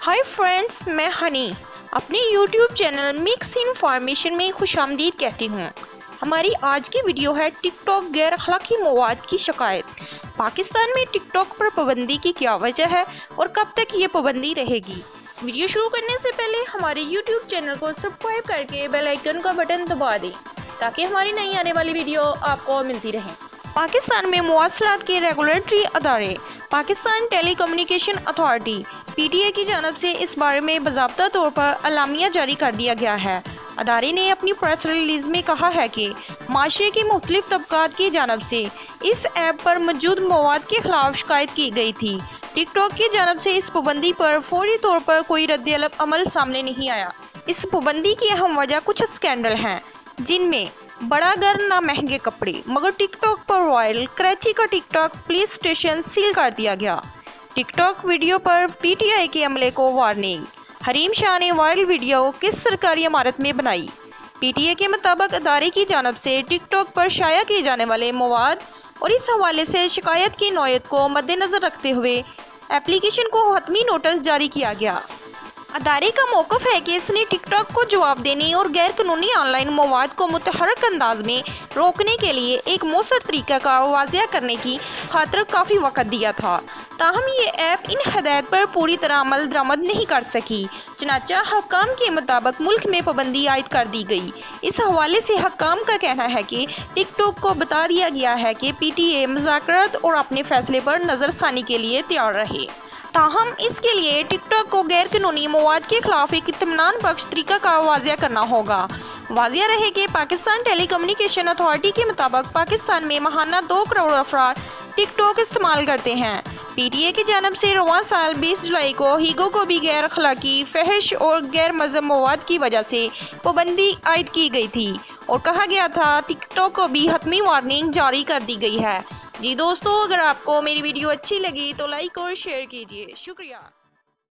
Hi friends, मैं हनी अपने YouTube channel mix information में खुशामदीद कहती हूँ। हमारी आज की वीडियो है टिकटॉक गैर अखलाकी मवाद की शिकायत। पाकिस्तान में टिकटॉक पर पाबंदी की क्या वजह है और कब तक ये पाबंदी रहेगी। वीडियो शुरू करने से पहले हमारे यूट्यूब चैनल को सब्सक्राइब करके बेल आइकन का बटन दबा दें ताकि हमारी नई आने वाली वीडियो आपको मिलती रहे। पाकिस्तान में मवासलात के रेगुलेटरी अदारे Pakistan telecommunication authority PTA की जानब से इस बारे में बाज़ाब्ता तौर पर अलामिया जारी कर दिया गया है। अदारे ने अपनी प्रेस रिलीज़ में कहा है कि माशरे के मुख्तलिफ तबकात की जानब से इस ऐप पर मौजूद मवाद के खिलाफ शिकायत की गई थी। टिकटॉक की जानब से इस पाबंदी पर फौरी तौर पर कोई रद्द अमल सामने नहीं आया। इस पाबंदी की अहम वजह कुछ स्कैंडल हैं, जिनमें बड़ा घर ना महंगे कपड़े, मगर टिकटॉक पर वायरल कराची का टिकटॉक पुलिस स्टेशन सील कर दिया गया। टिकटॉक वीडियो पर PTI के अमले को वार्निंग। हरीम शाह ने वायरल वीडियो किस सरकारी इमारत में बनाई। PTA के मुताबिक अदारे की जानब से टिकटॉक पर शाया किए जाने वाले मवाद और इस हवाले से शिकायत की नौयत को मद्देनज़र रखते हुए एप्लीकेशन को हतमी नोटिस जारी किया गया। अदारे का मौक़िफ़ है कि इसने टिकटॉक को जवाब देने और गैर कानूनी ऑनलाइन मवाद को मुतहर्रिक अंदाज में रोकने के लिए एक मौसर तरीका का वाज़िया करने की खातिर काफ़ी वक़्त दिया था। ताहम ये ऐप इन हदायत पर पूरी तरह अमल दरामद नहीं कर सकी। चनाचा हकाम के मुताबिक मुल्क में पाबंदी आयद कर दी गई। इस हवाले से हकाम का कहना है कि टिकटॉक को बता दिया गया है कि PTA मुज़ाकरात और अपने फैसले पर नज़रसानी के लिए तैयार रहे। ताहम इसके लिए टिकटॉक को गैर कानूनी मवाद के खिलाफ एक इत्मीनान बख्श तरीका का वाज़िया करना होगा। वाज़िया रहे कि पाकिस्तान टेली कम्युनिकेशन अथॉरिटी के मुताबिक पाकिस्तान में माहाना 2 करोड़ अफराद टिकटॉक इस्तेमाल करते हैं। PTA की जानब से रवां साल 20 जुलाई को हीगो को भी गैर अखलाकी, फहश और गैर मज़हब मवाद की वजह से पाबंदी आयद की गई थी और कहा गया था टिकटॉक को भी हतमी वार्निंग जारी कर दी गई है। जी दोस्तों, अगर आपको मेरी वीडियो अच्छी लगी तो लाइक और शेयर कीजिए। शुक्रिया।